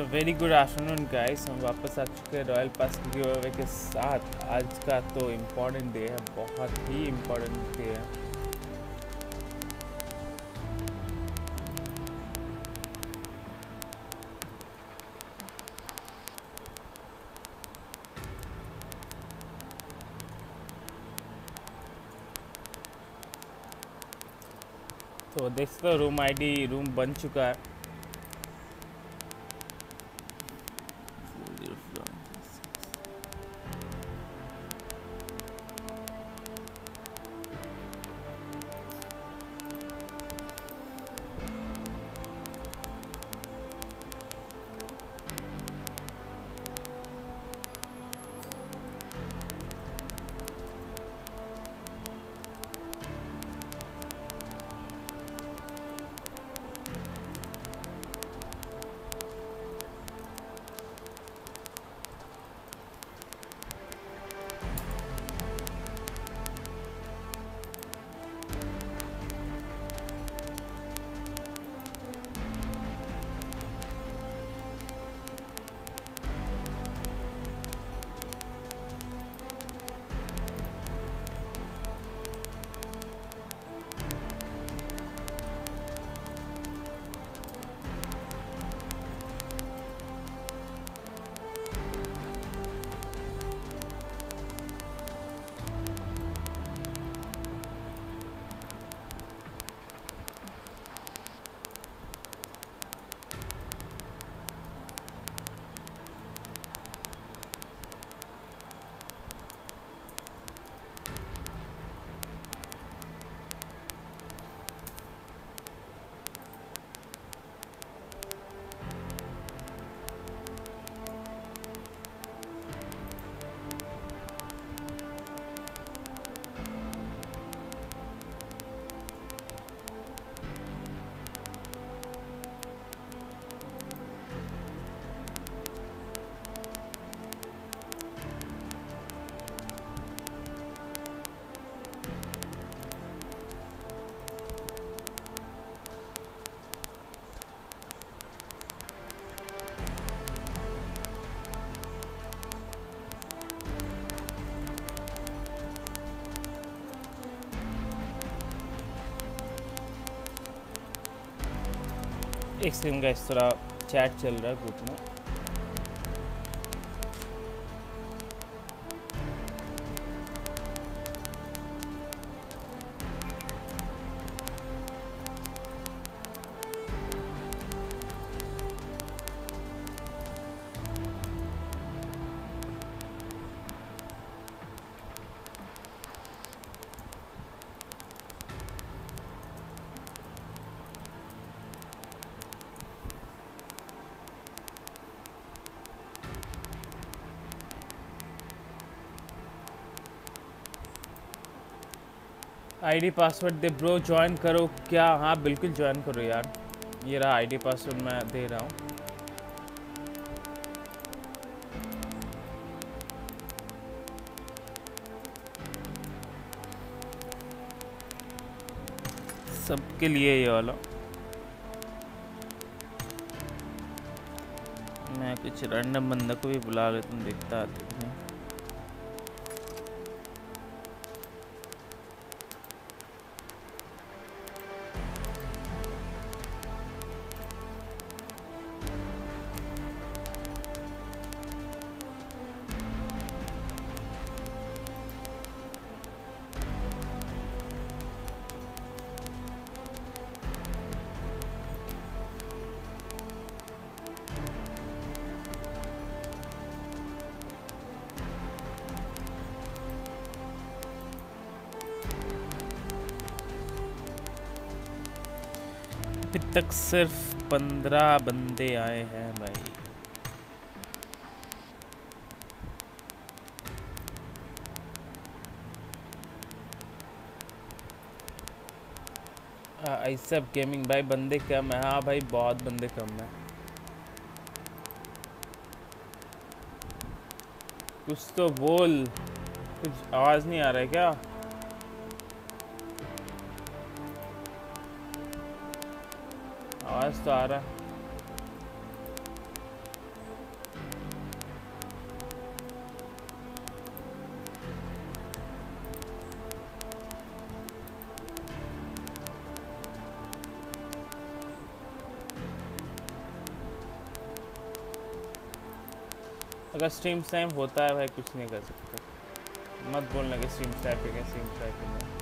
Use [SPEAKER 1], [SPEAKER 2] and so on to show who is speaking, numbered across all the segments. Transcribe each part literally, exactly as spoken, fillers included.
[SPEAKER 1] तो very good afternoon guys, हम वापस आ चुके हैं रॉयल पास गिव अवे के साथ। आज का तो इम्पोर्टेंट डे है, बहुत ही इम्पोर्टेंट डे है। तो देख सकते हो रूम आईडी रूम बन चुका है। एक सेकंड गाइस, थोड़ा चैट चल रहा है ग्रुप में। आईडी पासवर्ड दे ब्रो, ज्वाइन करो क्या? हाँ बिल्कुल ज्वाइन करो यार। ये रहा आईडी पासवर्ड, मैं दे रहा हूँ। सबके लिए ये वाला। मैं कुछ रैंडम बंदा को भी बुला लेता हूँ, देखता आते हैं। अभी तक सिर्फ पंद्रह बंदे आए हैं भाई। ऐसा गेमिंग भाई बंदे कम है। हाँ भाई बहुत बंदे कम है। कुछ तो बोल, कुछ आवाज नहीं आ रहा है क्या? आवाज तो आ रहा। अगर स्ट्रीम टाइम होता है भाई कुछ नहीं कर सकते। मत बोलना कि स्ट्रीम टाइपिंग है, स्ट्रीम टाइपिंग है।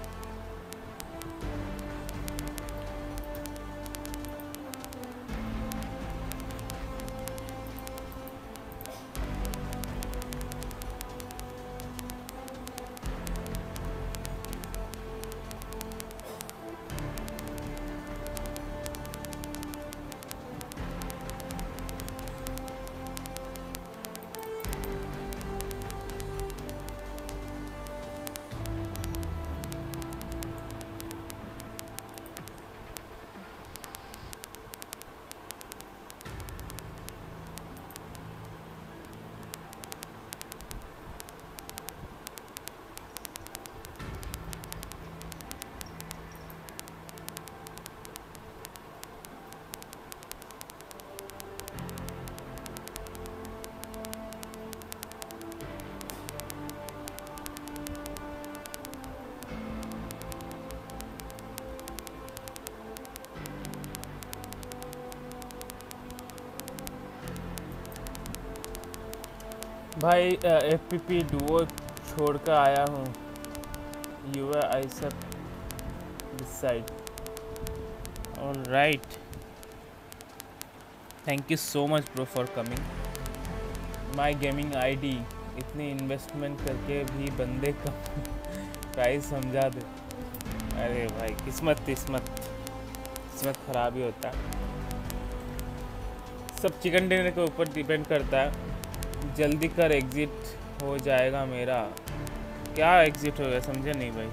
[SPEAKER 1] भाई एफ पी पी डुओ छोड़ कर आया हूँ। यू आई सब decide. All right, thank you so much bro for coming. My gaming I D. इतनी इन्वेस्टमेंट करके भी बंदे का प्राइस समझा दे। अरे भाई किस्मत किस्मत किस्मत ख़राब ही होता है। सब चिकन डिनर के ऊपर डिपेंड करता है। जल्दी कर, एग्ज़िट हो जाएगा मेरा। क्या एग्ज़िट होगा समझे नहीं भाई।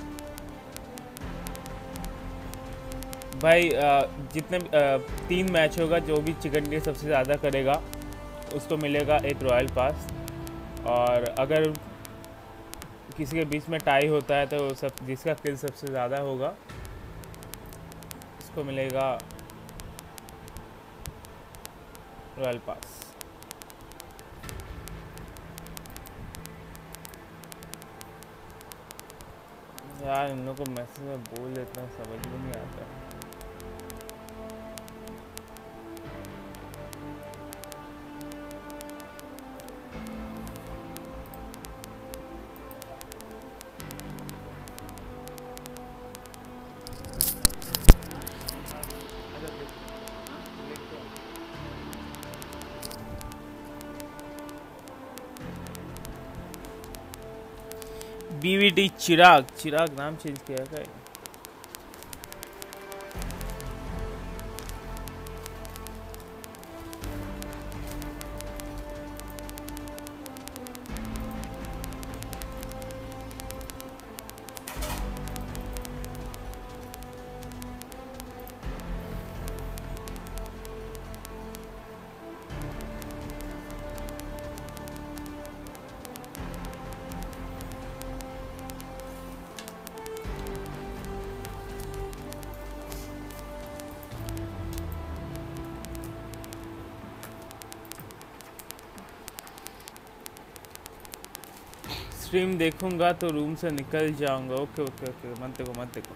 [SPEAKER 1] भाई जितने तीन मैच होगा, जो भी चिकन डिनर सबसे ज़्यादा करेगा उसको मिलेगा एक रॉयल पास। और अगर किसी के बीच में टाई होता है तो सब जिसका किल सबसे ज़्यादा होगा उसको मिलेगा रॉयल पास। यार इन लोगों को मैसेज में बोल इतना समझ में नहीं आता। बीवीडी चिराग, चिराग नाम चेंज किया क्या? स्ट्रीम देखूंगा तो रूम से निकल जाऊंगा। ओके ओके ओके, मत देखो मत देखो।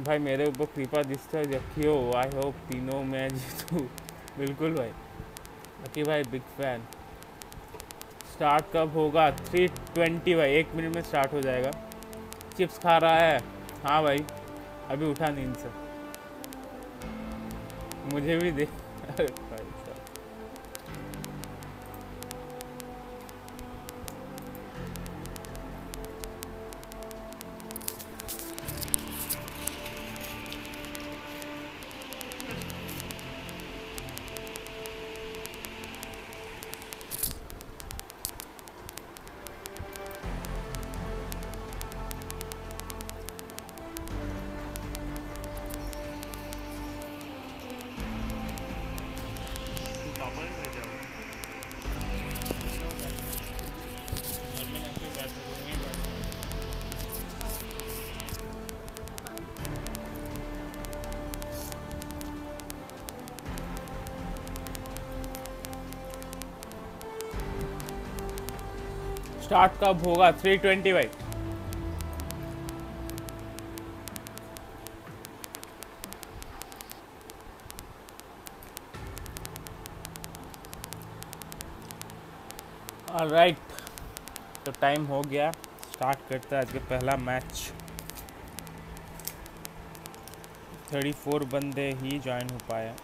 [SPEAKER 1] भाई मेरे ऊपर कृपा जिसका रखियो, आई होप तीनों मैं जीतूँ। बिल्कुल भाई, बाकी भाई बिग फैन। स्टार्ट कब होगा? थ्री ट्वेंटी भाई, एक मिनट में स्टार्ट हो जाएगा। चिप्स खा रहा है? हाँ भाई, अभी उठा नींद से। मुझे भी दे। अरे भाई साहब। स्टार्ट कब होगा? थ्री ट्वेंटी भाई। ऑलराइट, तो टाइम हो गया, स्टार्ट करता है आज का पहला मैच। थर्टी फोर बंदे ही ज्वाइन हो पाए।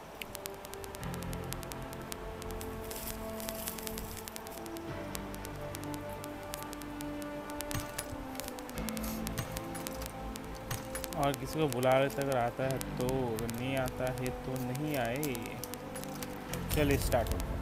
[SPEAKER 1] और किसी को बुला लेते अगर आता है तो, अगर नहीं आता है तो नहीं आए। चलिए स्टार्ट होता है।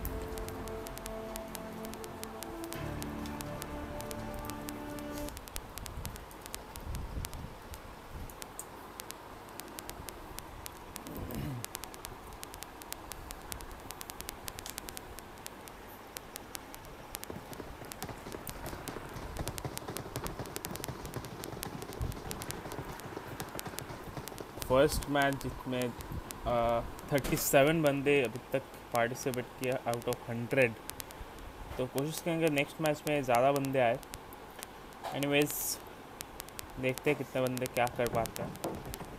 [SPEAKER 1] फर्स्ट मैच जिसमें थर्टी सेवन बंदे अभी तक पार्टिसिपेट किया आउट ऑफ हंड्रेड, तो कोशिश करेंगे नेक्स्ट मैच में ज़्यादा बंदे आए। एनीवेज, देखते हैं कितने बंदे क्या कर पाते हैं।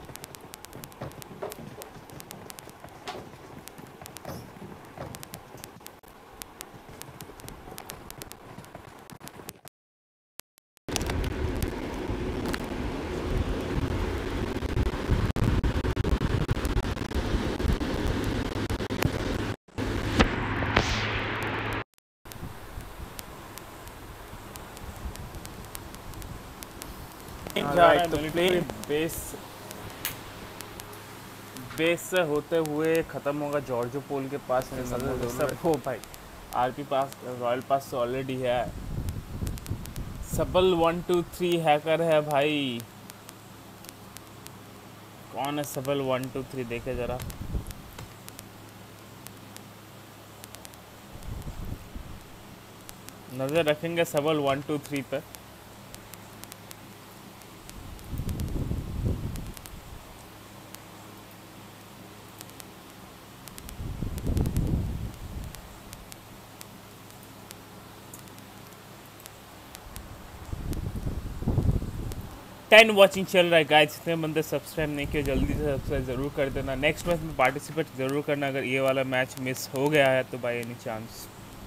[SPEAKER 1] Right, तो प्ले बेस बेस से होते हुए ख़त्म होगा जॉर्जो पोल के पास में। सब हो भाई, आरपी पास, रॉयल पास तो ऑलरेडी है। सबल वन टू थ्री हैकर है भाई। कौन है सबल वन टू थ्री? देखे ज़रा। नज़र रखेंगे सबल वन टू थ्री पे। टेन वॉचिंग चल रहा है गाइस। जितने बंदे सब्सक्राइब नहीं किए जल्दी से सब्सक्राइब ज़रूर कर देना। नेक्स्ट मैच में पार्टिसिपेट ज़रूर करना अगर ये वाला मैच मिस हो गया है तो बाय एनी चांस।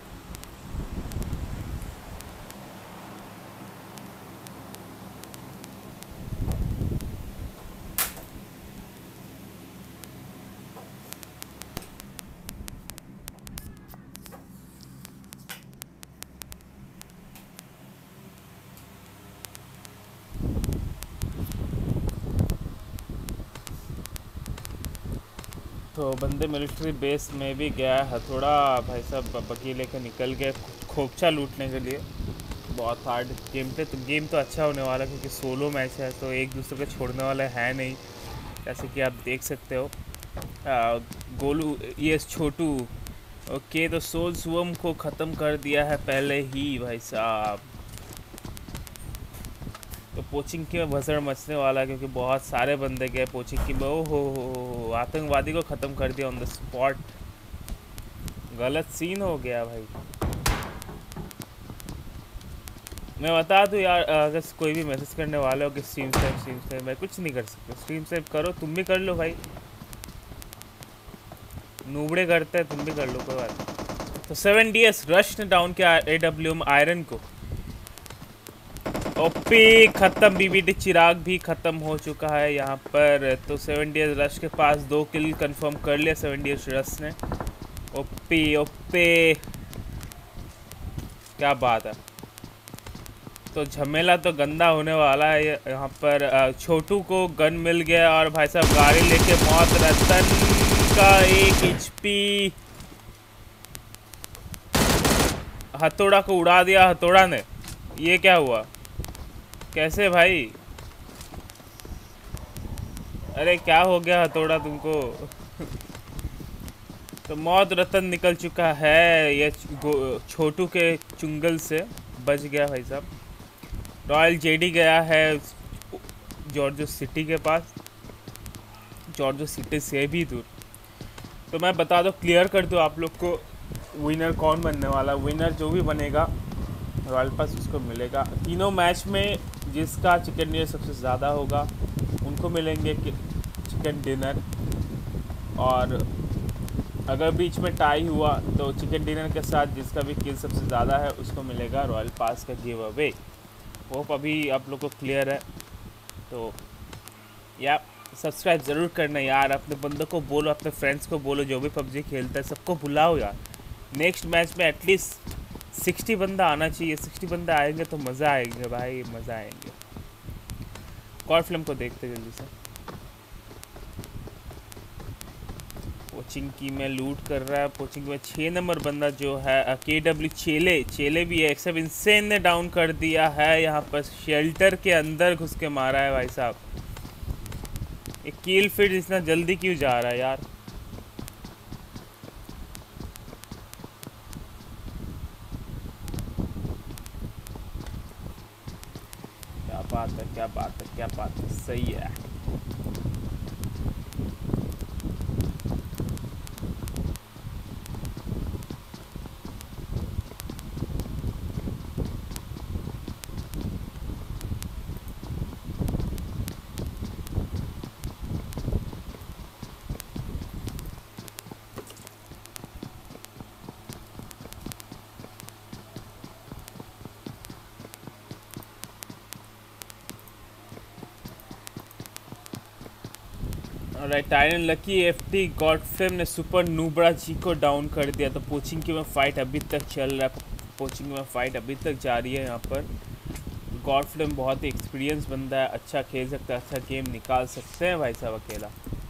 [SPEAKER 1] तो बंदे मिलिट्री बेस में भी गया है थोड़ा भाई साहब, बकी लेके निकल गए खोपचा लूटने के लिए। बहुत हार्ड गेम पे, तो गेम तो अच्छा होने वाला क्योंकि सोलो मैच है तो एक दूसरे को छोड़ने वाला है नहीं, जैसे कि आप देख सकते हो। आ, गोलू यस छोटू ओके, तो सोल सुवम को ख़त्म कर दिया है पहले ही भाई साहब। तो पोचिंग की भसड़ मचने वाला है क्योंकि बहुत सारे बंदे गए पोचिंग की। ओ हो हो, आतंकवादी को ख़त्म कर दिया ऑन द स्पॉट। गलत सीन हो गया भाई। मैं बता दूँ यार, अगर कोई भी मैसेज करने वाले हो कि स्ट्रीम सेव स्ट्रीम सेव, मैं कुछ नहीं कर सकता। स्ट्रीम सेव करो, तुम भी कर लो भाई, नूबड़े करते हैं, तुम भी कर लो, कोई बात नहीं। तो सेवन डी एस रश ने डाउन किया ए डब्ल्यू एम आयरन को। ओपी खत्म, बीबीटी चिराग भी खत्म हो चुका है यहाँ पर। तो सेवन डी एस रश के पास दो किल कंफर्म कर लिया सेवन डी एस रश ने। ओपी ओपी क्या बात है। तो झमेला तो गंदा होने वाला है यहाँ पर। छोटू को गन मिल गया और भाई साहब गाड़ी लेके मौत। रतन का एक एचपी, हथौड़ा को उड़ा दिया हथौड़ा ने। ये क्या हुआ, कैसे भाई? अरे क्या हो गया हथौड़ा तुमको? तो मौत रतन निकल चुका है, ये छोटू के चुंगल से बच गया भाई साहब। रॉयल जेडी गया है जॉर्जो सिटी के पास, जॉर्जो सिटी से भी दूर। तो मैं बता दो, क्लियर कर दूँ आप लोग को विनर कौन बनने वाला। विनर जो भी बनेगा रॉयल पास उसको मिलेगा। तीनों मैच में जिसका चिकन डिनर सबसे ज़्यादा होगा उनको मिलेंगे चिकन डिनर, और अगर बीच में टाई हुआ तो चिकन डिनर के साथ जिसका भी किल सबसे ज़्यादा है उसको मिलेगा रॉयल पास का गिव अवे। होप अभी आप लोग को क्लियर है। तो या सब्सक्राइब ज़रूर करना यार, अपने बंदों को बोलो, अपने फ्रेंड्स को बोलो, जो भी पबजी खेलता है सबको बुलाओ यार। नेक्स्ट मैच में एटलीस्ट सिक्सटी बंदा आना चाहिए। सिक्सटी बंदा आएंगे तो मज़ा आएंगे भाई, मज़ा आएंगे। गॉड फ्लेम को देखते जल्दी से। पोचिंग की में लूट कर रहा है। पोचिंग में छः नंबर बंदा जो है के डब्ल्यू चेले, चेले भी है। एक्सेप्ट इंसेन ने डाउन कर दिया है यहाँ पर, शेल्टर के अंदर घुस के मारा है भाई साहब। एक कील फिट इतना जल्दी क्यों जा रहा है यार? क्या बात है, क्या बात है, क्या बात है, सही है। राइट, टायरन लकी एफटी गॉड फ्लेम ने सुपर नूबड़ा जी को डाउन कर दिया। तो पोचिंग की में फाइट अभी तक चल रहा है, पोचिंग में फाइट अभी तक जारी है यहाँ पर। गॉड फ्लेम बहुत ही एक्सपीरियंस बंदा है, अच्छा खेल सकता है, अच्छा गेम निकाल सकते हैं भाई साहब अकेला।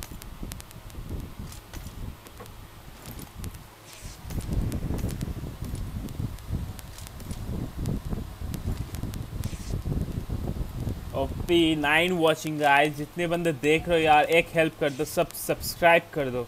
[SPEAKER 1] ओपी नाइन वॉचिंग गाइस, जितने बंदे देख रहे हो यार एक हेल्प कर दो, सब सब्सक्राइब कर दो।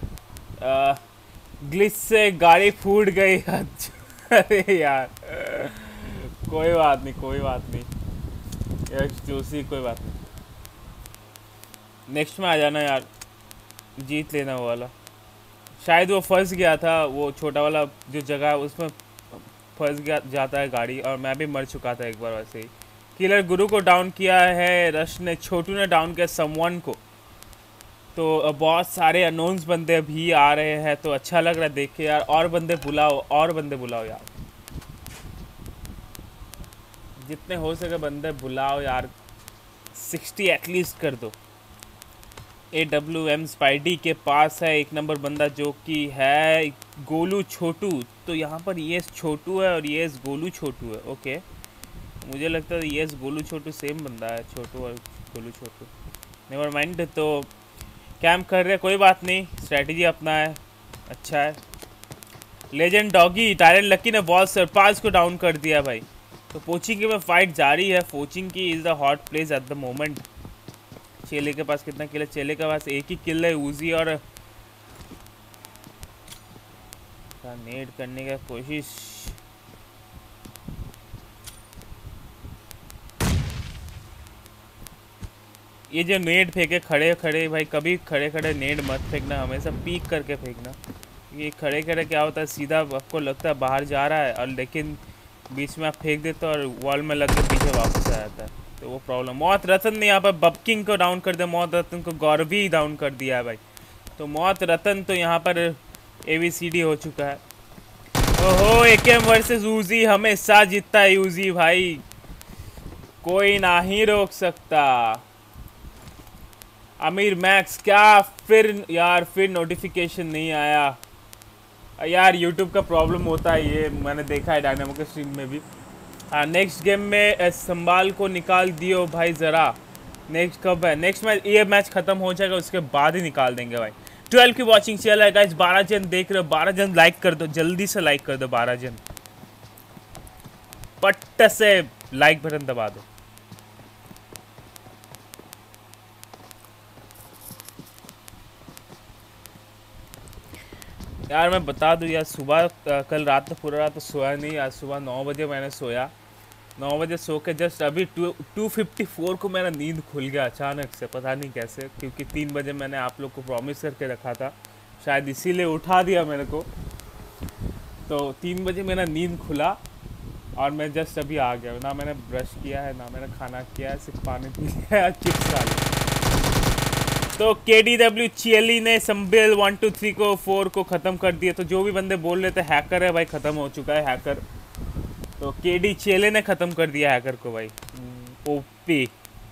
[SPEAKER 1] ग्लिच से गाड़ी फूट गई। अरे यार कोई बात नहीं, कोई बात नहीं यार, जोशी कोई बात नहीं। नेक्स्ट में आ जाना यार, जीत लेना वो वाला। शायद वो फंस गया था, वो छोटा वाला जो जगह है उसमें फंस गया जाता है गाड़ी, और मैं भी मर चुका था एक बार वैसे ही। किलर गुरु को डाउन किया है रश ने, छोटू ने डाउन किया समवन को। तो बहुत सारे अनोन्स बंदे भी आ रहे हैं, तो अच्छा लग रहा है देख के यार। और बंदे बुलाओ, और बंदे बुलाओ यार, जितने हो सके बंदे बुलाओ यार। सिक्सटी एटलीस्ट कर दो। ए डब्ल्यू एम स्पाइडी के पास है एक नंबर बंदा जो कि है गोलू छोटू। तो यहाँ पर ये छोटू है और ये गोलू छोटू है। ओके, मुझे लगता है ये गोलू छोटू सेम बंदा है, छोटू और गोलू छोटू। नेवर माइंड, तो कैंप कर रहे, कोई बात नहीं, स्ट्रैटेजी अपना है, अच्छा है। लेजेंड डॉगी टायरन लकी ने बॉल सरपाज को डाउन कर दिया भाई। तो पोचिंग की में फाइट जारी है। Pochinki is the hot place at the moment. चेले के पास कितना किल है? चेले के पास एक ही किल है। उजी और नेड करने का कोशिश, ये जो नेड फेंके खड़े खड़े भाई, कभी खड़े खड़े नेड मत फेंकना, हमेशा पीक करके फेंकना। ये खड़े खड़े क्या होता है, सीधा आपको लगता है बाहर जा रहा है, और लेकिन बीच में आप फेंक देते हो और वॉल में लग के पीछे वापस आ जाता है, तो वो प्रॉब्लम। मौत रतन ने यहाँ पर बबकिंग को डाउन कर दिया, मौत रतन को गौरवी डाउन कर दिया है भाई। तो मौत रतन तो यहाँ पर ए बी सी डी हो चुका है। ओहो, एकेएम वर्सेस यूजी, हमेशा जीतता है यूजी भाई, कोई ना ही रोक सकता। अमीर मैक्स क्या फिर यार, फिर नोटिफिकेशन नहीं आया यार, यूट्यूब का प्रॉब्लम होता है ये, मैंने देखा है डायनामो के स्ट्रीम में भी। हाँ, नेक्स्ट गेम में संभाल को निकाल दियो भाई ज़रा। नेक्स्ट कब है? नेक्स्ट मैच, ये मैच खत्म हो जाएगा उसके बाद ही निकाल देंगे भाई। ट्वेल्व की वॉचिंग चल रहा है गाइस, बारह जन देख रहे हो, बारह जन लाइक कर दो, जल्दी से लाइक कर दो, बारह जन पट्ट से लाइक बटन दबा दो। यार मैं बता दूं यार, सुबह कल रात तो पूरा रात तो सोया नहीं, आज सुबह नौ बजे मैंने सोया, नौ बजे सो के जस्ट अभी टू टू फिफ्टी फोर को मेरा नींद खुल गया अचानक से, पता नहीं कैसे, क्योंकि तीन बजे मैंने आप लोग को प्रॉमिस करके रखा था, शायद इसीलिए उठा दिया मेरे को। तो तीन बजे मेरा नींद खुला और मैं जस्ट अभी आ गया, ना मैंने ब्रश किया है ना मैंने खाना किया है, सिर्फ पानी पी लिया है, चिप्स खा लिया। तो के डी डब्ल्यू चियली ने संबिल वन टू थ्री को फोर को ख़त्म कर दिया। तो जो भी बंदे बोल रहे थे हैकर है भाई, ख़त्म हो चुका है हैकर। तो के डी चियले ने ख़त्म कर दिया हैकर को भाई। ओपी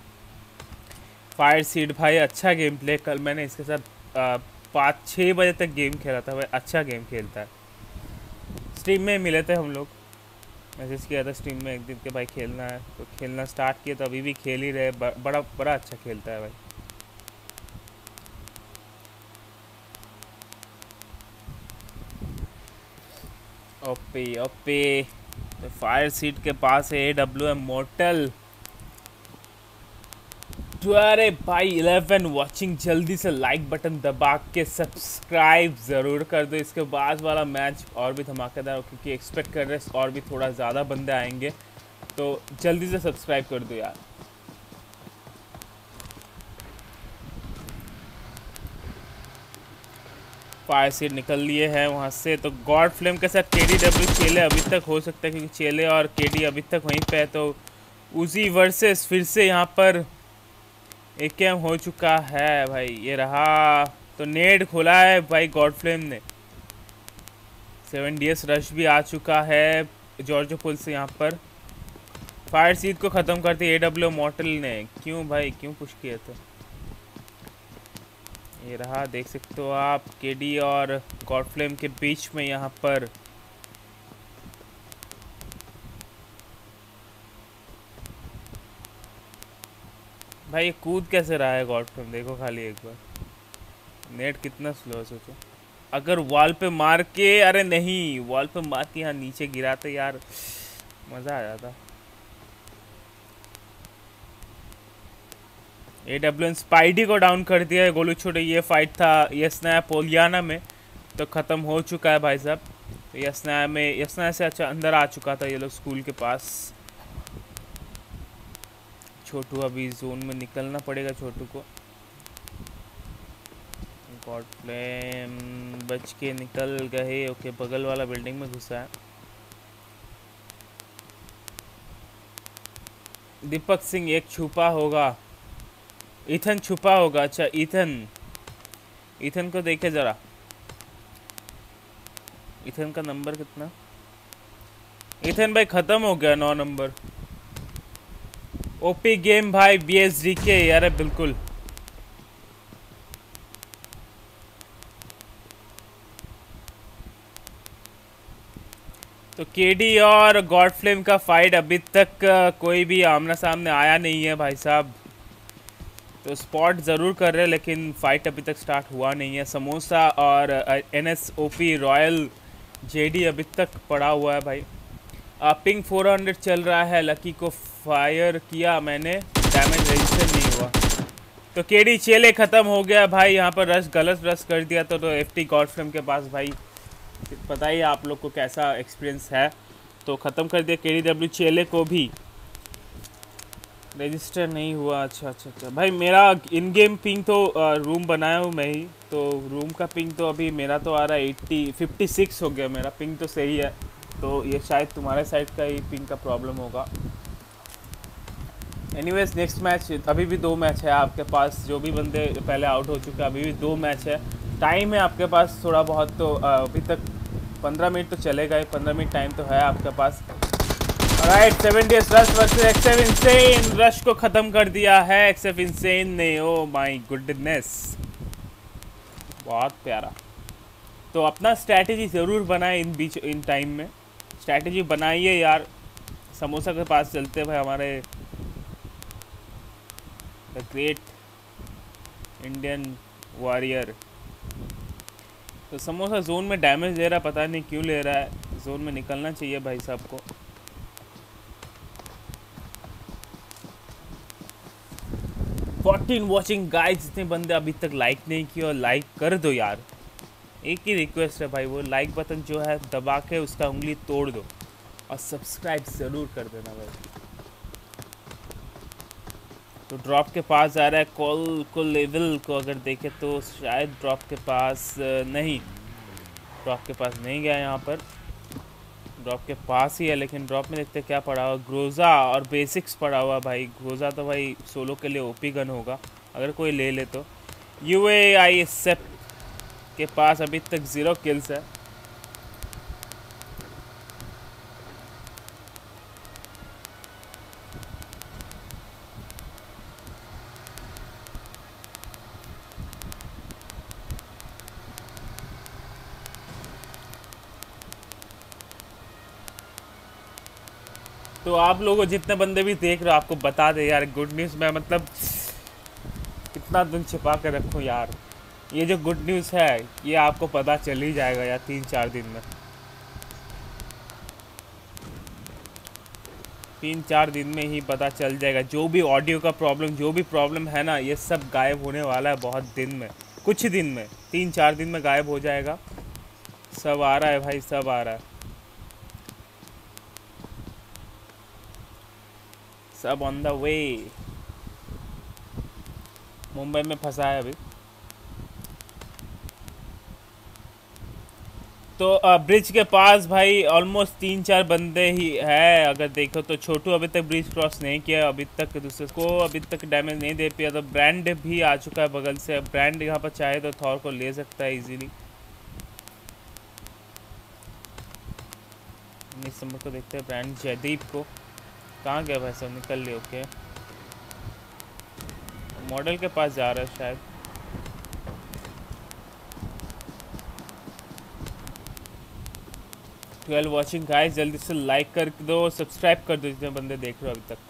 [SPEAKER 1] फायर सीड भाई, अच्छा गेम प्ले, कल मैंने इसके साथ पाँच छः बजे तक गेम खेला था भाई, अच्छा गेम खेलता है। स्ट्रीम में मिले थे हम लोग, मैसेज किया था स्ट्रीम में एक दिन के भाई खेलना है, तो खेलना स्टार्ट किया, तो अभी भी खेल ही रहे, बड़ा बड़ा अच्छा खेलता है भाई। ओपी ओपी, तो फायर सीट के पास है ए डब्ल्यू एम मॉर्टल। अरे भाई इलेवन वॉचिंग, जल्दी से लाइक बटन दबा के सब्सक्राइब ज़रूर कर दो। इसके बाद वाला मैच और भी धमाकेदार हो, क्योंकि एक्सपेक्ट कर रहे हैं और भी थोड़ा ज़्यादा बंदे आएंगे, तो जल्दी से सब्सक्राइब कर दो यार। फायर सीट निकल लिए हैं वहाँ से, तो गॉड फ्लेम के साथ के डी डब्ल्यू चेले अभी तक हो सकता है, क्योंकि चेले और के डी अभी तक वहीं पे है। तो उसी वर्सेस फिर से यहाँ पर एक कैम हो चुका है भाई, ये रहा। तो नेट खोला है भाई गॉड फ्लेम ने, सेवन डी एस रश भी आ चुका है जॉर्जो पुल से। यहाँ पर फायर सीट को ख़त्म कर दिया ए डब्ल्यू मॉर्टल ने। क्यों भाई, क्यों पुश किए थे? ये रहा, देख सकते हो आप, केडी और गॉड फ्लेम के बीच में यहाँ पर भाई कूद कैसे रहा है गॉड फ्लेम, देखो खाली एक बार, नेट कितना स्लो है सोचो। अगर वॉल पे मार के, अरे नहीं, वॉल पे मार के यहाँ नीचे गिरा तो यार मज़ा आ जाता। ए डब्ल्यू एन स्पाइडी को डाउन कर दिया है, गोलू छोटे। ये फाइट था यस्नाया पोलियाना में, तो ख़त्म हो चुका है भाई साहब। तो यस्नाया में, यस्नाया से अच्छा अंदर आ चुका था ये लोग स्कूल के पास। छोटू अभी जोन में निकलना पड़ेगा छोटू को। गॉड फ्लेम बच के निकल गए। ओके, बगल वाला बिल्डिंग में घुसा है। दीपक सिंह एक छुपा होगा, इथन छुपा होगा। अच्छा इथन, इथन को देखे ज़रा, इथन का नंबर कितना? इथन भाई ख़त्म हो गया, नौ नंबर। ओपी गेम भाई, बी एस डी के यार, बिल्कुल। तो केडी और गॉड फ्लेम का फाइट अभी तक कोई भी आमना सामने आया नहीं है भाई साहब। तो स्पॉट ज़रूर कर रहे हैं, लेकिन फ़ाइट अभी तक स्टार्ट हुआ नहीं है। समोसा और N S O P royal JD अभी तक पड़ा हुआ है भाई। पिंग फोर हंड्रेड चल रहा है। लकी को फायर किया मैंने, डैमेज रजिस्टर नहीं हुआ। तो केडी चेले ख़त्म हो गया भाई। यहाँ पर रश गलत रश कर दिया तो, तो एफ टी गॉड फ्लेम के पास भाई, पता ही आप लोग को कैसा एक्सपीरियंस है। तो ख़त्म कर दिया के डी डब्ल्यू चेले को भी, रजिस्टर नहीं हुआ। अच्छा अच्छा अच्छा भाई, मेरा इन गेम पिंग तो रूम बनाया हूँ मैं ही, तो रूम का पिंग तो अभी मेरा तो आ रहा है एट्टी फिफ्टी सिक्स हो गया मेरा पिंग, तो सही है। तो ये शायद तुम्हारे साइड का ही पिंग का प्रॉब्लम होगा। एनीवेज नेक्स्ट मैच, अभी भी दो मैच है आपके पास, जो भी बंदे पहले आउट हो चुके हैं अभी भी दो मैच है, टाइम है आपके पास थोड़ा बहुत। तो अभी तक पंद्रह मिनट तो चलेगा ही, पंद्रह मिनट टाइम तो है आपके पास। Right, seven days rush versus XF insane, rush को ख़त्म कर दिया है एक्सएफ इनसेन ने। ओ माय गुडनेस, बहुत प्यारा। तो अपना स्ट्रैटेजी ज़रूर बनाए इन बीच इन टाइम में, स्ट्रैटेजी बनाइए यार। समोसा के पास चलते भाई, हमारे द ग्रेट इंडियन वॉरियर। तो समोसा जोन में डैमेज ले रहा है, पता नहीं क्यों ले रहा है, जोन में निकलना चाहिए भाई साहब को। फोर्टीन वॉचिंग गाइस, जितने बंदे अभी तक लाइक नहीं किए और लाइक कर दो यार। एक ही रिक्वेस्ट है भाई, वो लाइक बटन जो है दबा के उसका उंगली तोड़ दो और सब्सक्राइब ज़रूर कर देना भाई। तो ड्रॉप के पास जा रहा है कॉल को, लेवल को अगर देखें तो शायद ड्रॉप के पास नहीं, ड्रॉप के पास नहीं गया यहाँ पर, ड्रॉप के पास ही है। लेकिन ड्रॉप में देखते क्या पड़ा हुआ, ग्रोजा और बेसिक्स पड़ा हुआ भाई। ग्रोजा तो भाई सोलो के लिए ओपी गन होगा अगर कोई ले ले तो। यू ए आई सेप के पास अभी तक ज़ीरो किल्स है। तो आप लोगों जितने बंदे भी देख रहे हो आपको बता दे यार, गुड न्यूज़ मैं मतलब कितना दिन छिपा कर रखूँ यार। ये जो गुड न्यूज़ है ये आपको पता चल ही जाएगा यार तीन चार दिन में, तीन चार दिन में ही पता चल जाएगा। जो भी ऑडियो का प्रॉब्लम, जो भी प्रॉब्लम है ना, ये सब गायब होने वाला है बहुत दिन में, कुछ दिन में, तीन चार दिन में गायब हो जाएगा। सब आ रहा है भाई, सब आ रहा है, सब ऑन द वे। मुंबई में फंसा है अभी। तो ब्रिज के पास भाई ऑलमोस्ट तीन चार बंदे ही है अगर देखो तो। छोटू अभी तक ब्रिज क्रॉस नहीं किया, अभी तक दूसरे को अभी तक डैमेज नहीं दे पाया। तो ब्रांड भी आ चुका है बगल से, ब्रांड यहाँ पर चाहे तो थॉर को ले सकता है इजीली। इस नंबर को देखते हैं, ब्रांड जयदीप को, कहाँ गया भाई सब, निकल लिया। ओके, मॉडल के पास जा रहा है शायद। ट्वेल्व वॉचिंग गाइस, जल्दी से लाइक कर दो, सब्सक्राइब कर दो जितने बंदे देख रहे हो अभी तक।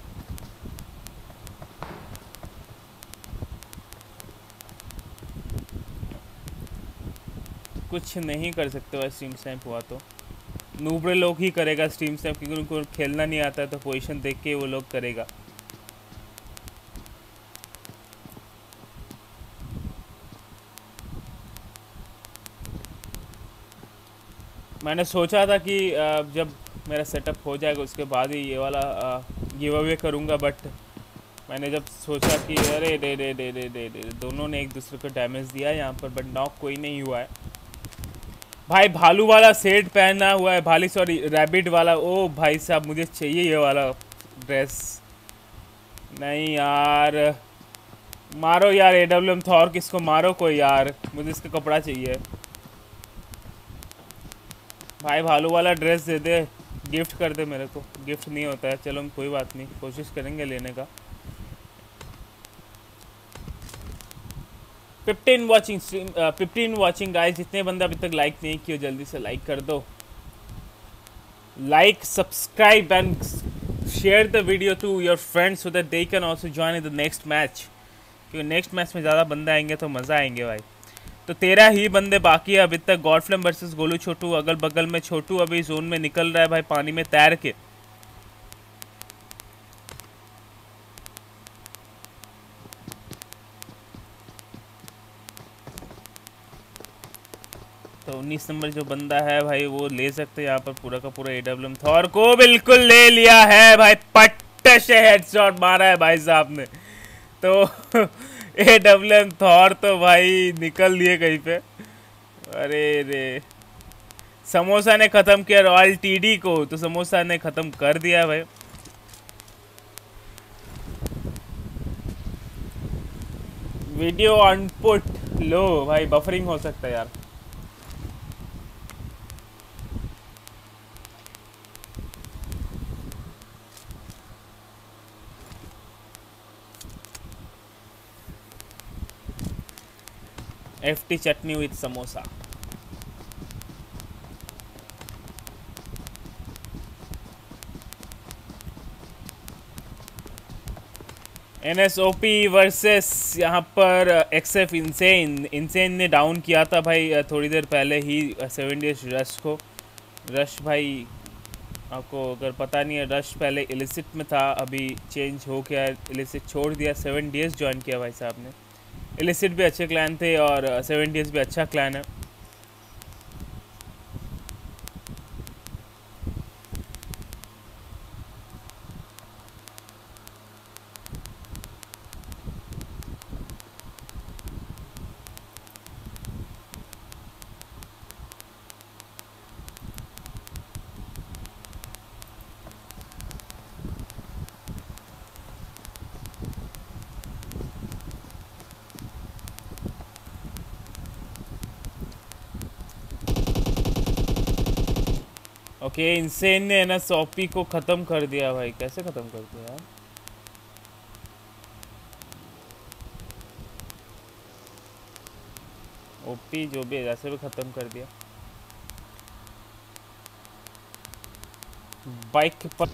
[SPEAKER 1] कुछ नहीं कर सकते भाई, स्ट्रीम स्नैप हुआ तो नूबड़े लोग ही करेगा स्ट्रीम स्नैप, क्योंकि उनको खेलना नहीं आता है तो पोजीशन देख के वो लोग करेगा। मैंने सोचा था कि जब मेरा सेटअप हो जाएगा उसके बाद ही ये वाला गिव अवे करूँगा, बट मैंने जब सोचा कि अरे डे डे डे डे डे डे दोनों ने एक दूसरे को डैमेज दिया यहाँ पर, बट नॉक कोई नहीं हुआ है भाई। भालू वाला सेट पहना हुआ है, भाली सॉरी रैबिट वाला। ओ भाई साहब मुझे चाहिए ये वाला ड्रेस। नहीं यार, मारो यार ए डब्ल्यू एम थॉर, किसको मारो कोई यार, मुझे इसका कपड़ा चाहिए भाई। भालू वाला ड्रेस दे दे, गिफ्ट कर दे मेरे को। गिफ्ट नहीं होता है, चलो कोई बात नहीं, कोशिश करेंगे लेने का। Fifteen watching stream, fifteen watching guys, जितने बंदे अभी तक लाइक नहीं किए जल्दी से लाइक कर दो। Like, subscribe and share the video to your friends so that they can also join in the next match, क्योंकि नेक्स्ट मैच में ज़्यादा बंदे आएंगे तो मज़ा आएंगे भाई। तो तेरह ही बंदे बाकी है अभी तक। God flame versus Golu Chhotu, अगल बगल में छोटू अभी जोन में निकल रहा है भाई, पानी में तैर के। तो उन्नीस नंबर जो बंदा है भाई वो ले सकते हैं यहाँ पर पूरा का पूरा ए डब्ल्यू एम थॉर को, बिल्कुल ले लिया है भाई, पट्ट से हेडशॉट मारा है भाई साहब ने। तो ए डब्ल्यू एम थॉर तो भाई निकल लिए कहीं पे। अरे रे, समोसा ने खत्म किया रॉयल टीडी को, तो समोसा ने खत्म कर दिया भाई। वीडियो अनपुट लो भाई, बफरिंग हो सकता है यार। F T chutney with samosa. N S O P versus यहाँ पर एक्सएफ इंसेन। इंसेन ने डाउन किया था भाई थोड़ी देर पहले ही सेवन डेज रश को। रश भाई आपको अगर पता नहीं है, रश पहले इलिसिट में था, अभी चेंज हो गया, इलिसिट छोड़ दिया, सेवन डेज ज्वाइन किया भाई साहब ने। इलिसिट भी अच्छे क्लैन थे और सेवन डेज भी अच्छा क्लैन है। ओके okay, इंसेन ने ना सोपी को ख़त्म कर दिया भाई। कैसे ख़त्म कर दिया यार? ओपी जो भी है जैसे भी ख़त्म कर दिया। बाइक पर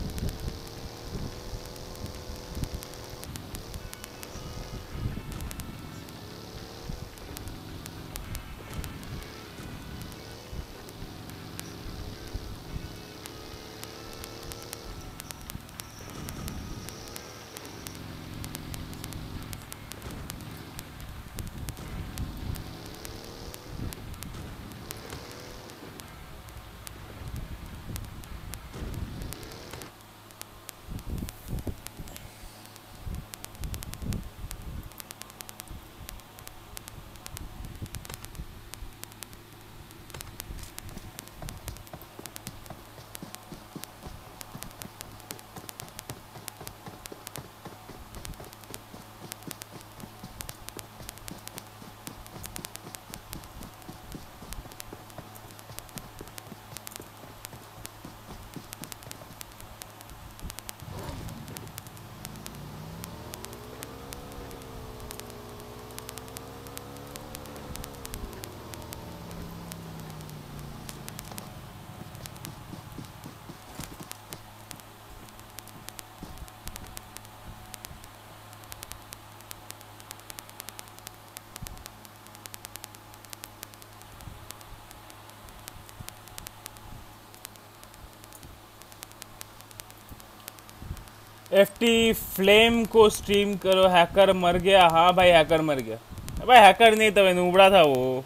[SPEAKER 1] एफ टी फ्लेम को स्ट्रीम करो। हैकर मर गया। हाँ भाई हैकर मर गया भाई। हैकर नहीं था, नूबड़ा था वो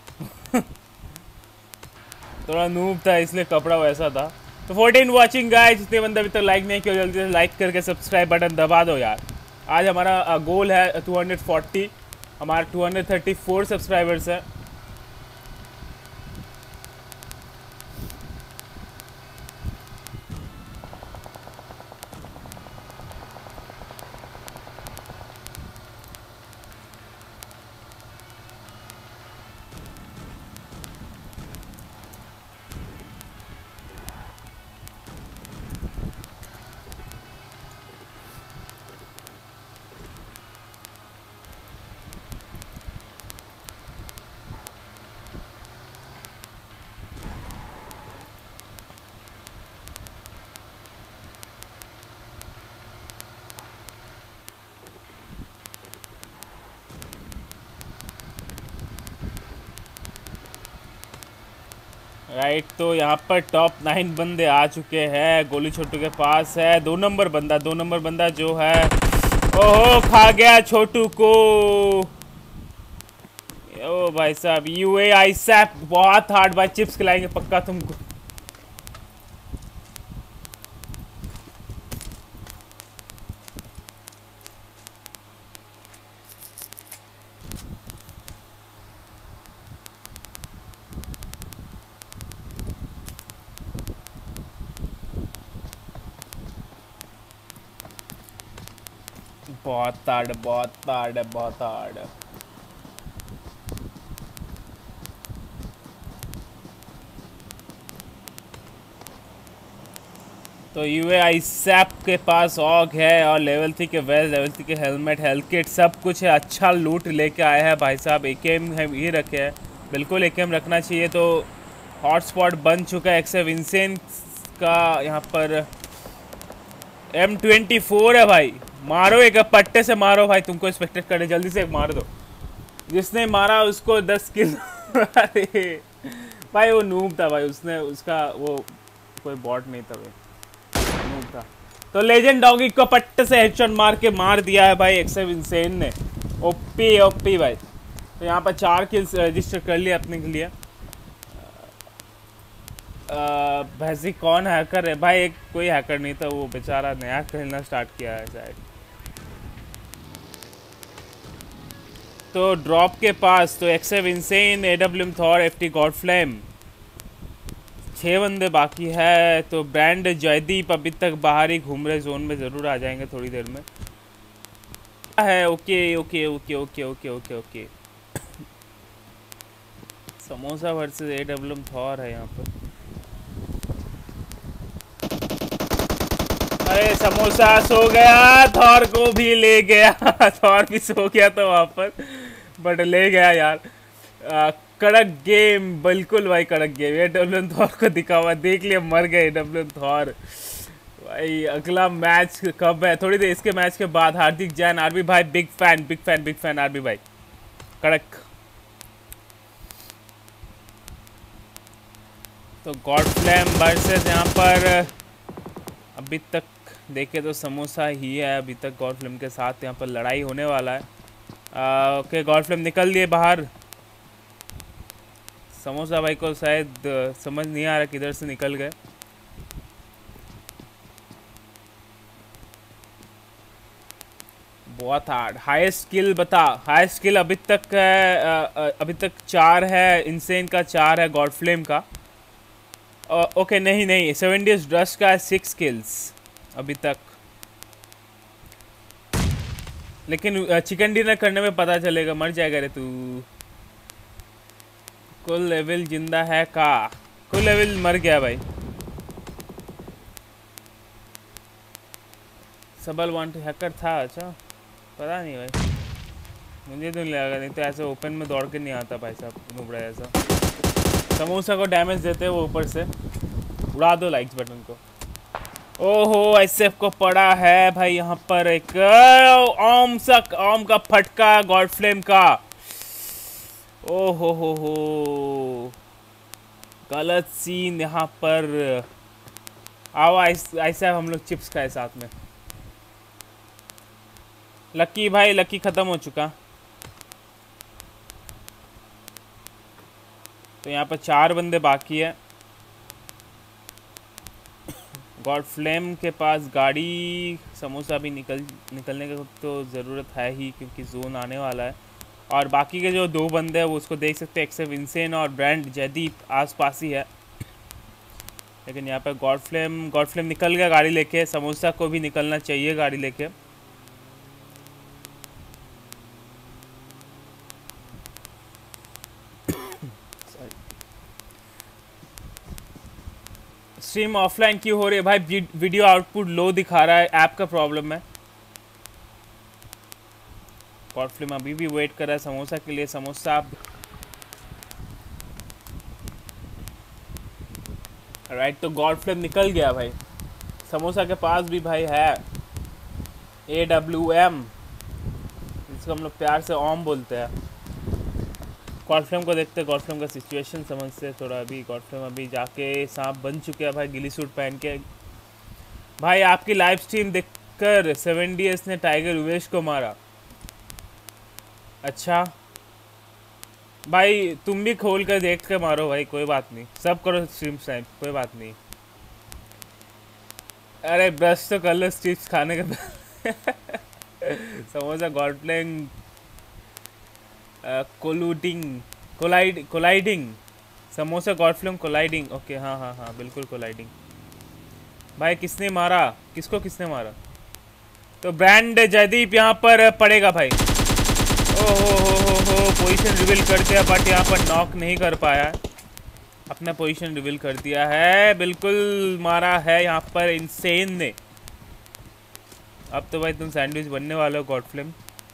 [SPEAKER 1] थोड़ा नूब था इसलिए कपड़ा वैसा था। तो फोर्टीन वाचिंग गाइस, जितने बंदे अभी तक लाइक नहीं किया जल्दी से लाइक करके सब्सक्राइब बटन दबा दो यार। आज हमारा गोल है टू हंड्रेड फोर्टी, हमारे two hundred thirty four subscribers हैं। राइट, तो यहाँ पर टॉप नाइन बंदे आ चुके हैं। गोली छोटू के पास है दो नंबर बंदा। दो नंबर बंदा जो है ओहो खा गया छोटू को। ओ भाई साहब यूए आईसैप बहुत हार्ड भाई, चिप्स खिलाएंगे पक्का तुमको। बहुत हार्ड बहुत हार्ड बहुत हार्ड। तो यूए आईसैप के पास ऑग है और लेवल थ्री के वेस्ट, लेवल थ्री के हेलमेट, हेल्थ किट सब कुछ है। अच्छा लूट लेके आया है भाई साहब। एकेएम है ये रखे हैं, बिल्कुल एकेएम रखना चाहिए। तो हॉटस्पॉट बन चुका है एक्सेव इंसेन का। यहाँ पर एम ट्वेंटी फोर है भाई, मारो एक पट्टे से मारो भाई। तुमको स्पेक्टेट करे जल्दी से मार दो। जिसने मारा उसको दस किल। अरे भाई वो नूब था भाई, उसने उसका वो कोई बॉट नहीं था भाई, नूब था। तो लेजेंड डॉगी को पट्टे से हेडशॉट मार के मार दिया है भाई एक्सेव इंसेन ने। ओपी ओपी भाई। तो यहाँ पर चार किल्स रजिस्टर कर लिया अपने के लिए। भैंसी कौन हैकर है भाई? एक कोई हैकर नहीं था, वो बेचारा नया खेलना स्टार्ट किया है शायद। तो ड्रॉप के पास तो XF insane, AWM Thor, FT god flame, छः बंदे बाकी है। तो ब्रांड जयदीप अभी तक बाहर ही घूम रहे, जोन में ज़रूर आ जाएंगे थोड़ी देर में है। Okay okay okay okay okay okay okay. Samosa versus AWM Thor है यहाँ पर। अरे समोसा सो गया, थॉर को भी ले गया। थॉर भी सो गया था वहाँ पर, बट ले गया यार। आ, कड़क गेम, बिल्कुल भाई कड़क गेम। एडब्ल्यूएम थॉर को दिखा हुआ, देख लिया मर गए एडब्ल्यूएम थॉर भाई। अगला मैच कब है? थोड़ी देर इसके मैच के बाद। हार्दिक जैन, आरबी भाई big fan big fan big fan RB भाई, कड़क। तो गॉड फ्लेम वर्सेस यहाँ पर अभी तक देखे तो समोसा ही है अभी तक गॉड फ्लेम के साथ। यहाँ पर लड़ाई होने वाला है। आ, ओके गॉड फ्लेम निकल दिए बाहर। समोसा भाई को शायद समझ नहीं आ रहा किधर से निकल गए। बहुत हार्ड। हाईएस्ट स्किल बता, हाईएस्ट स्किल अभी तक है, अभी तक चार है इंसेन का, चार है गॉड फ्लेम का। ओके नहीं नहीं, सेवन डेज ड्रश का है सिक्स किल्स अभी तक। लेकिन चिकन डिनर करने में पता चलेगा, मर जाएगा रे तू। कुल लेवल जिंदा है का? कुल लेवल मर गया भाई। सबल वांट हैकर था, अच्छा पता नहीं भाई, मुझे तो नहीं लगा। नहीं तो ऐसे ओपन में दौड़ के नहीं आता भाई साहब, नुबड़ा ऐसा। समोसा को डैमेज देते हैं वो ऊपर से। उड़ा दो लाइक्स बटन को। ओहो एसएफ को पड़ा है भाई यहाँ पर एक ओम सा ओम का फटका गॉड फ्लेम का। ओहो हो हो गलत सीन यहाँ पर। आओ ऐसे हम लोग चिप्स खाए साथ में। लकी भाई, लकी ख़त्म हो चुका। तो यहाँ पर चार बंदे बाकी है। गॉड फ्लेम के पास गाड़ी, समोसा भी निकल निकलने का तो ज़रूरत है ही क्योंकि जोन आने वाला है। और बाकी के जो दो बंदे हैं वो उसको देख सकते हैं, एक्सेव इंसेन और ब्रांड जयदीप आसपास ही है। लेकिन यहाँ पर गॉड फ्लेम गॉड फ्लेम निकल गया गाड़ी लेके। समोसा को भी निकलना चाहिए गाड़ी लेके। स्ट्रीम ऑफलाइन क्यों हो रही है भाई? वीडियो आउटपुट लो दिखा रहा है, ऐप का प्रॉब्लम है। गॉड फ्लेम अभी भी वेट कर रहा है समोसा के लिए। समोसा राइट। तो गॉड फ्लेम निकल गया भाई। समोसा के पास भी भाई है ए डब्ल्यू एम, जिसको हम लोग प्यार से ओम बोलते हैं। गॉड फ्लेम को देखते हैं, गॉड फ्लेम का सिचुएशन समझते हैं थोड़ा। अभी गॉड फ्लेम अभी जाके सांप बन चुके हैं भाई, गिली सूट पहन के। भाई आपकी लाइव स्ट्रीम देखकर सेवन डी एस ने टाइगर उवेश को मारा। अच्छा भाई तुम भी खोल कर देख कर मारो भाई, कोई बात नहीं, सब करो स्ट्रीम टाइम, कोई बात नहीं। अरे ब्रश तो कर लो स्ट्रीम्स खाने के बाद। Samosa god flame colliding collide colliding samosa god flame colliding. Okay हाँ हाँ हाँ बिल्कुल कोलाइडिंग। भाई किसने मारा? किसको किसने मारा? तो ब्रांड जयदीप यहाँ पर पड़ेगा भाई। ओ हो हो हो हो पोजीशन रिवील कर दिया, बट यहाँ पर नॉक नहीं कर पाया। अपना पोजीशन रिवील कर दिया है, बिल्कुल मारा है यहाँ पर इंसेन ने। अब तो भाई तुम सैंडविच बनने वाले हो गॉडफ्लेम।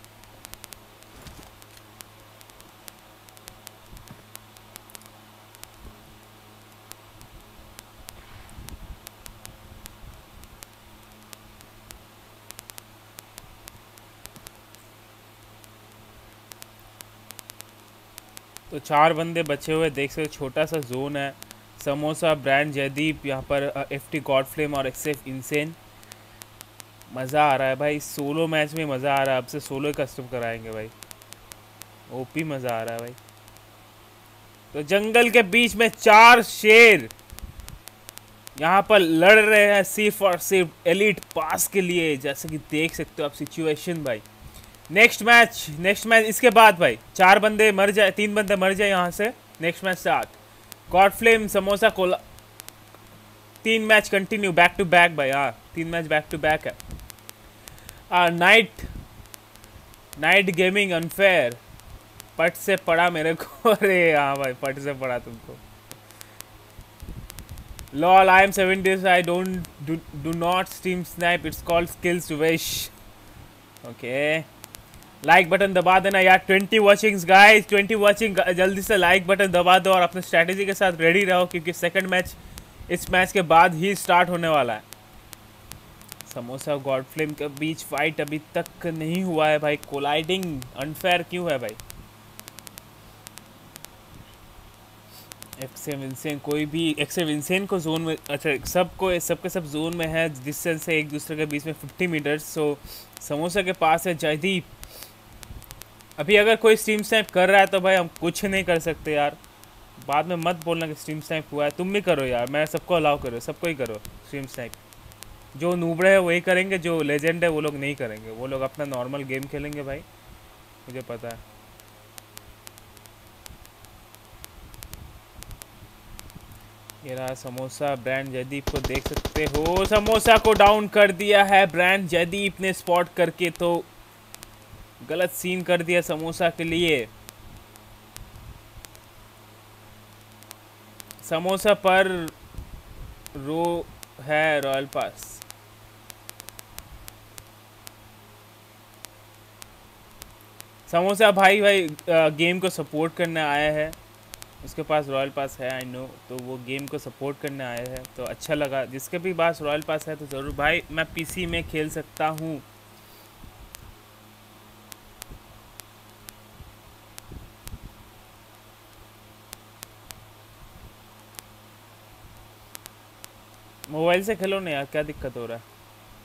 [SPEAKER 1] तो चार बंदे बचे हुए देख सकते, छोटा सा जोन है। समोसा, ब्रांड जयदीप, यहाँ पर एफ टी गॉडफ्लेम और एक्सेफ इंसेन। मज़ा आ रहा है भाई, सोलो मैच में मज़ा आ रहा है। अब से सोलो कस्टम कराएंगे भाई, ओपी मज़ा आ रहा है भाई। तो जंगल के बीच में चार शेर यहाँ पर लड़ रहे हैं सिर्फ और सिर्फ एलिट पास के लिए, जैसे कि देख सकते हो आप सिचुएशन भाई। नेक्स्ट मैच नेक्स्ट मैच इसके बाद भाई चार बंदे मर जाए, तीन बंदे मर जाए यहाँ से। Next match start. God flame, samosa, cola, तीन match continue back to back भाई। हाँ, तीन मैच बैक टू बैक है। आ, नाइट नाइट गेमिंग अनफेयर पट से पड़ा मेरे को। अरे हाँ भाई, पट से पड़ा तुमको। Lol, I am seven days, I don't do not stream snap, it's called skills to wish. Okay, like button दबा देना यार। Twenty watchings guys, twenty watching, जल्दी से लाइक बटन दबा दो और अपने स्ट्रैटेजी के साथ रेडी रहो, क्योंकि सेकंड मैच इस मैच के बाद ही स्टार्ट होने वाला है। समोसा और गॉडफ्लेम के बीच फाइट अभी तक नहीं हुआ है भाई। कोलाइडिंग अनफेयर क्यों है भाई? एक्सेव इंसेन, कोई भी एक्सेव इंसेन को जोन में, अच्छा सबको सबके सब जोन में है, डिस्टेंस है एक दूसरे के बीच में फिफ्टी मीटर्स। सो समोसा के पास है जयदीप। अभी अगर कोई स्ट्रीम स्नैप कर रहा है तो भाई हम कुछ नहीं कर सकते यार। बाद में मत बोलना कि स्ट्रीम स्नैप हुआ है, तुम भी करो यार, मैं सबको अलाउ करो, सबको ही करो स्ट्रीम स्नैप। जो नूबड़े है वही करेंगे, जो लेजेंड है वो लोग नहीं करेंगे, वो लोग अपना नॉर्मल गेम खेलेंगे भाई, मुझे पता है। ये रहा समोसा, ब्रांड जयदीप को देख सकते हो। समोसा को डाउन कर दिया है ब्रांड जयदीप ने स्पॉट करके, तो गलत सीन कर दिया समोसा के लिए। समोसा पर रो है रॉयल पास। समोसा भाई भाई गेम को सपोर्ट करने आया है, उसके पास रॉयल पास है, आई नो, तो वो गेम को सपोर्ट करने आया है, तो अच्छा लगा। जिसके भी पास रॉयल पास है तो ज़रूर भाई मैं पीसी में खेल सकता हूँ। मोबाइल से खेलो ना यार, क्या दिक्कत हो रहा है?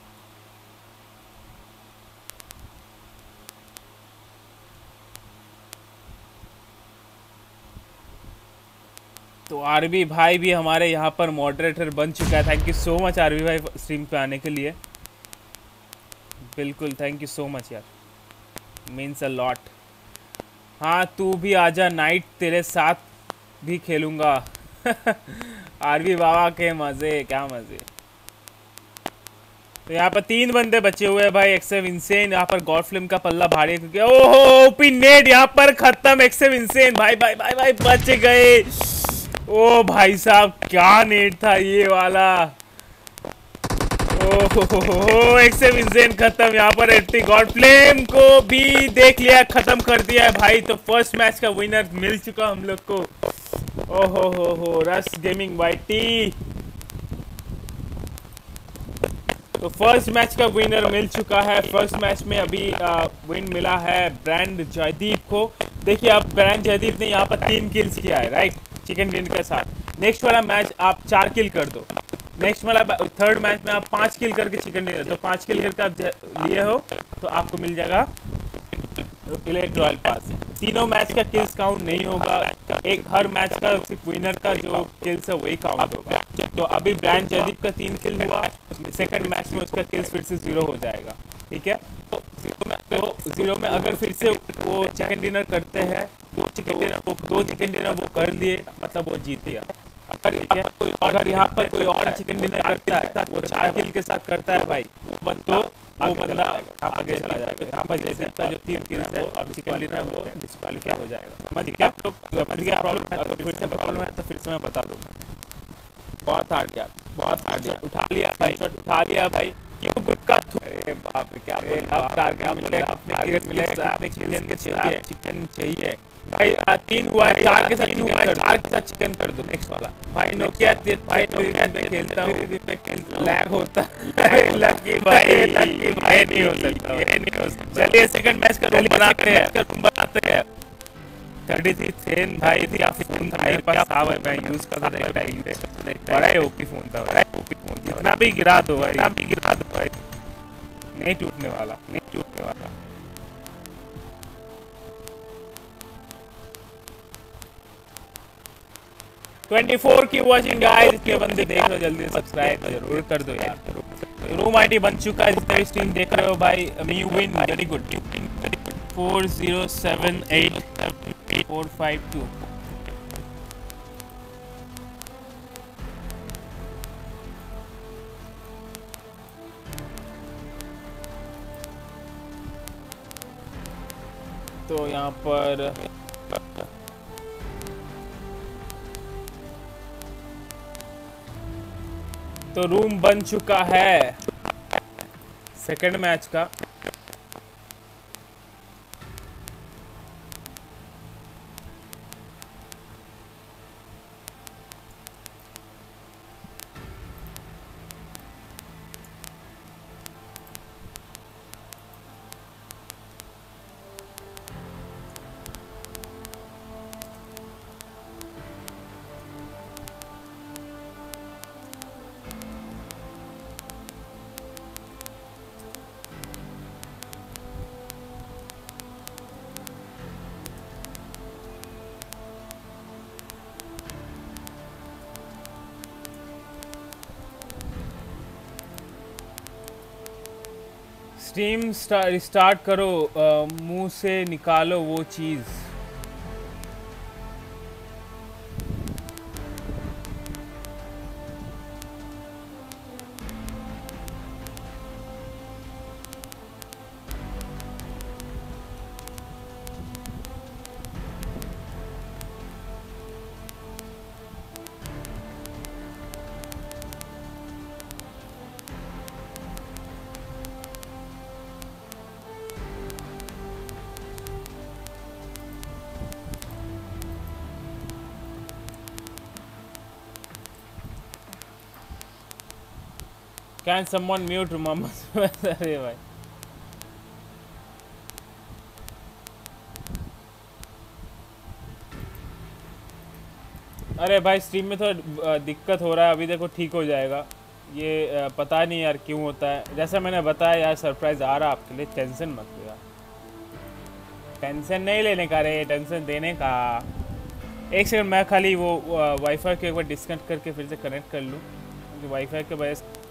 [SPEAKER 1] तो आरबी भाई भी हमारे यहाँ पर मॉडरेटर बन चुका है। Thank you so much RB भाई स्ट्रीम पे आने के लिए, बिल्कुल थैंक यू सो मच यार, मीन्स अ लॉट। हाँ तू भी आजा नाइट, तेरे साथ भी खेलूँगा। आरबी बाबा के मज़े, क्या मज़े। तो यहाँ पर तीन बंदे बचे हुए हैं भाई। एक्सेव इंसेन, यहाँ पर गॉडफ्लेम का पल्ला भारी है क्योंकि ओहो ओपी नेट यहाँ पर खत्म। एक्सेव इंसेन भाई भाई भाई भाई बच गए। ओ भाई साहब क्या नेट था ये वाला। ओहो एक्सेव इंसेन खत्म। यहाँ पर एट्टी गॉडफ्लेम को भी देख लिया, खत्म कर दिया है भाई। तो फर्स्ट मैच का विनर मिल चुका हम लोग को। ओहो हो हो रस गेमिंग वाईटी, तो फर्स्ट मैच का विनर मिल चुका है। फर्स्ट मैच में अभी विन मिला है ब्रांड जयदीप को। देखिए अब ब्रांड जयदीप ने यहाँ पर तीन किल्स किया है राइट, चिकन डिनर के साथ। नेक्स्ट वाला मैच आप चार किल कर दो, नेक्स्ट वाला थर्ड मैच में आप पाँच किल करके चिकन डिनर, तो पाँच किल करके आप लिए हो तो आपको मिल जाएगा इलेक्ट रॉयल पास। तीनों मैच का किल्स काउंट नहीं होगा, एक हर मैच का सिर्फ विनर का जो किल्स है वही काउंट होगा। तो अभी ब्रांड जयदीप का तीन किल हुआ, सेकंड मैच में उसका किल्स फिर से जीरो हो जाएगा, ठीक है। तो जीरो में तो जीरो में अगर फिर से वो चिकन डिनर करते हैं, वो चिकन डिनर वो दो चिकन डिनर वो कर लिए, मतलब वो जीत गया। अगर ठीक है, अगर यहाँ पर कोई और चिकन डिनर करता है वो चार किल के साथ करता है भाई, तो वो बंदा आप आगे चला जाएगा। यहाँ पर जैसे का जो तीन किल्स है अब चिकन डिनर वो डिस्क्वालीफाई हो जाएगा। समझ गया आप लोग? समझ गया प्रॉब्लम है? तो फिर से प्रॉब्लम है तो फिर से मैं बता दूंगा। बहुत हार्ड गया, बहुत हार्ड गया। उठा लिया भाई, उठा लिया भाई। क्यों गुटका? अरे बाप रे, क्या बोल रहा है? टारगेट मिलेगा, अपने टारगेट मिलेगा, आपने चिकन के चाहिए, चिकन चाहिए भाई। तीन हुआ है, चार के साथ तीन हुआ है, चार के साथ चिकन कर दो नेक्स्ट वाला भाई। नोकिया भाई, नोकिया पे खेलता हूँ, पे खेलता हूँ, लैग होता है। लकी भाई, लकी भाई नहीं हो सकता, ये नहीं हो सकता। चलिए सेकंड मैच का रूम बनाते हैं, रूम बनाते हैं। थर्टी थ्री टेन भाई थी, आप फोन था मेरे पास, था भाई मैं यूज कर रहा था। बड़ा ही ओपी फोन था, बड़ा ही ओपी फोन। जितना भी गिरा दो भाई, जितना भी गिरा दो भाई, नहीं टूटने वाला, नहीं टूटने वाला। चौबीस की वाचिंग गाइस, इसके बंदे देख लो, जल्दी सब्सक्राइब जरूर कर दो यार। रूम आईडी बन चुका है, जितना स्ट्रीम देख रहे हो भाई। Me win, very good. Four zero seven eight four five two. तो यहाँ पर तो रूम बन चुका है सेकंड मैच का। स्ट्रीम स्टार्ट करो, मुंह से निकालो वो चीज़। Can someone mute Mohammed? अरे भाई, अरे भाई स्ट्रीम में तो दिक्कत हो रहा है। अभी देखो ठीक हो जाएगा। ये पता नहीं यार क्यों होता है। जैसा मैंने बताया यार, सरप्राइज आ रहा है आपके लिए, टेंशन मत लो यार। टेंशन नहीं लेने का रे, टेंशन देने का। एक सेकंड, मैं खाली वो वाईफाई को एक बार डिस्कनेक्ट करके फिर से कनेक्ट कर लूँ, क्योंकि वाईफाई के वजह से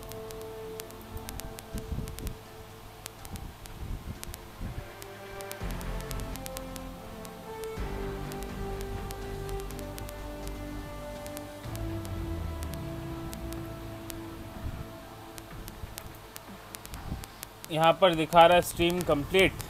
[SPEAKER 1] यहाँ पर दिखा रहा है स्ट्रीम कंप्लीट।